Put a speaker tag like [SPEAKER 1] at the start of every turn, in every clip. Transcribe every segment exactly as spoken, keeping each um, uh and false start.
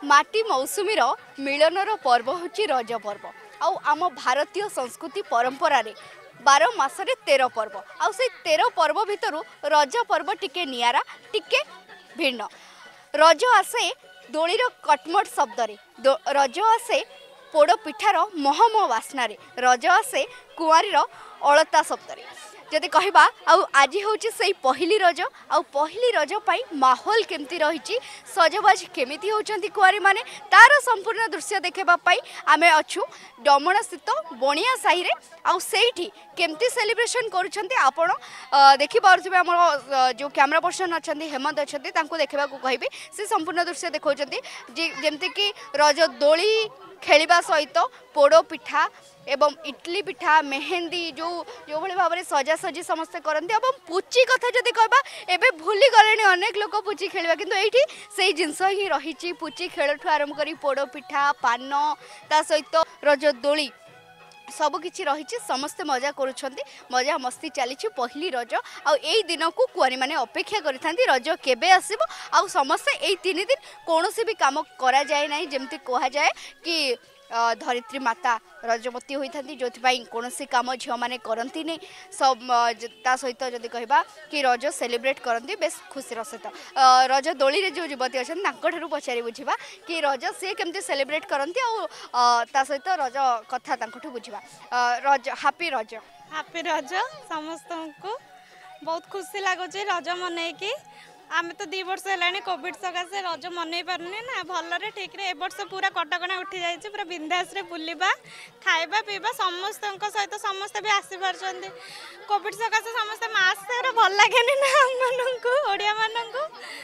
[SPEAKER 1] माटी मौसुमीर मिलनर पर्व हूँ रज पर्व आउ आम भारतीय संस्कृति परंपरा रे बार मासरे तेरह पर्व आउ से तेरह पर्व भितर रज पर्व टिके नियारा टिके भिन्न। रज आसे दोलीर कटमट शब्द रज आसे पोड़ पिठार महम बास्नारे रज आसे कुआरीर अलता शब्द जदि कहबा आउ आज हूँ से पहली रज आउ पहली रज पाई माहौल केमती रही सजबाज केमिति होचंती कुआरी माने तार संपूर्ण दृश्य देखेबाई आमे अच्छु डमणा स्थित बणिया साही रे आउ सेठी केमती सेलिब्रेशन करुछंती आपण देखि पारुथिबे हमर जो कैमरा पर्सन अछंती हेमंत अछंती तांको देखबा को कहबे से संपूर्ण दृश्य देखौचंती जेमति कि रज दोली खेलिबा सहित पोड़ पिठा एवं इडली पिठा मेहंदी जो जो भाई भाव में सजासजी समस्ते करते और पुची कथा जदि कहबा एबे भूली गले अनेक लोक पुची खेलवा किंतु एठी से जिनस ही रही पुची खेल ठू आरंभ करी पोड़ पिठा पान ता सहित रज दोली सबकि रही समस्ते मजा करुँच मजा मस्ती चली पहली रज आई दिन को कुआरी मैंने अपेक्षा करि रज केबे आसिबो आउ समस्ते यही तीन दिन कौन भी काम करा जाए ना जमती कह जाए कि धरित्री माता रजवती होती जो कौन कम झील मैंने करती नहीं सब ता सहित जदि कहबा कि रज सेलिब्रेट करती बेस खुशी सहित रज दोली रे जो युवती अच्छा पचारि बुझा कि रज सी केमती सेलिब्रेट करती आ सहित रज कथा बुझा रज हापी रज
[SPEAKER 2] हापी रज समस्त को बहुत खुशी लगुच रज मन की आम तो दी वर्ष है कोविड सकाशे रज मन पारे ना भलरे ठीक रे ए वर्ष पूरा कटकणा उठी जाइए पूरा बिंदास रे बुलवा खाइबा पीवा समस्त सहित समस्ते भी आसी पार्टी कोविड सकाशे समस्ते मास्क भल लगे ना आम ओडिया मानू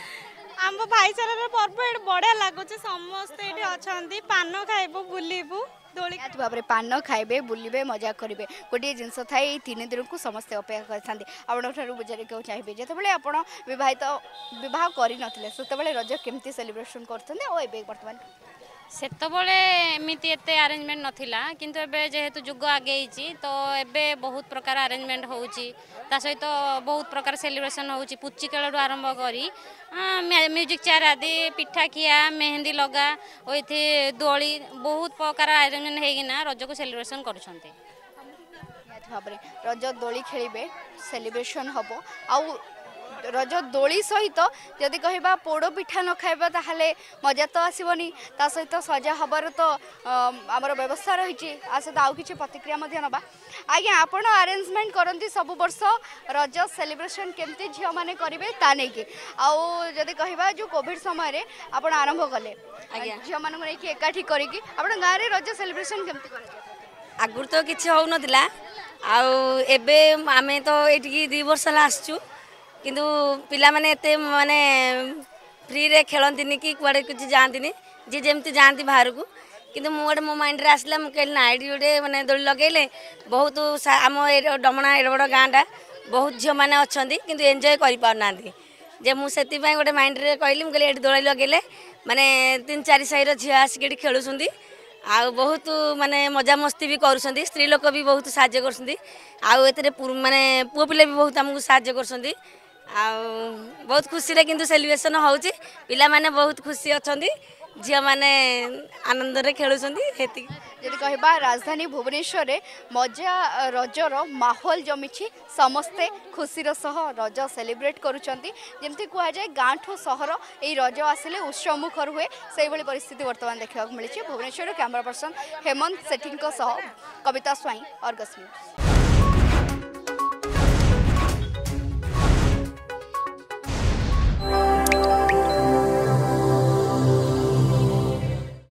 [SPEAKER 2] आम भाईचार पर्व ये बढ़िया लगुच समस्ते ये अच्छा पान खाइबू बुलबू दोली
[SPEAKER 1] भाव में पान खाइबे बुलबे मजा करेंगे गोटे जिनस थाए तीन दिन को समस्ते अपेक्षा करते आपड़ बुझारे चाहिए जिते आप बहित बह कर नते रज केमती सेलिब्रेशन करते बर्तमान
[SPEAKER 3] सेतबले एमती एत आरेंजमेंट नाला किंतु एबे जेहेतु जुग आगे तो एबे बहुत प्रकार आरेंजमेंट होउची ता सहित बहुत प्रकार सेलिब्रेशन होउची पुच्ची खेल आरंभ करी म्यूजिक चेयर आदि पिठा खिया मेहंदी लगा ओइथे दोली बहुत प्रकार आरेंजमेंट हेगिना रज को सेलिब्रेशन करुछंते
[SPEAKER 1] भाव रज दोली खेलिबे सेलिब्रेशन हबो आउ रज दोली सहित जदि कहबा पोड़ पिठा न खाइबा ताहले मजा तो आसबनी ता सहित सजा हबार तो आमर व्यवस्था रही आ सहित आउ किछि प्रतिक्रिया मध्य नबा आज्ञा आपण अरेंजमेंट करंती सब वर्ष रज सेलिब्रेशन केमती झियो माने करिवे ता नै कि आउ जदि कहबा जो कोविड समय रे आपण आरंभ कले झियो माने नै कि एकाठी करी कि आपण गां रे रज सेलिब्रेशन केमती करे
[SPEAKER 4] आगुर तो किछि हो नथिला आउ एबे आमे तो एठी दो वर्ष ला आछू किंतु पिला माने एते माने फ्री रे खेलंतिनी कि कुआडे कुछ जानतिनी जे जेमती जानती बाहर को किंतु मोटे मो माइंड रे आसला मु कहली ना एडी गोटे माने दोली लगेले बहुत आम डमणा एड बड़ गाँटा बहुत झील मैंने अच्छा किंतु एंजॉय करि पार नांती जे मु सेति पय गोटे माइंड रे कहली मु कहली एडी दोली लगेले माने तीन चार साइर झील आसिक खेलुछंती आ बहुत माने मजा मस्ती भी करुछंती स्त्री लोक भी बहुत साहाय्य करछंती आ एतरे माने पुओ पिले भी बहुत हमकु साहाय्य करछंती आ बहुत खुशी रे किंतु सेलिब्रेशन होउची पिला माने बहुत खुशी अछंती झिया माने आनंद रे खेलुछंती हेती
[SPEAKER 1] जदि कहबा राजधानी भुवनेश्वर रे मजा रजर माहौल जमिछि समस्ते खुशीर सह रज सेलिब्रेट करुछंती जेमती कह जाए गाँ ठू सहर ए रज आसिले उत्सव मुखर हुए से भली परिस्थिति वर्तमान देखा मिली भुवनेश्वर कैमरा पर्सन हेमंत सेठी सह कविता स्वाई अर्गस न्यूज।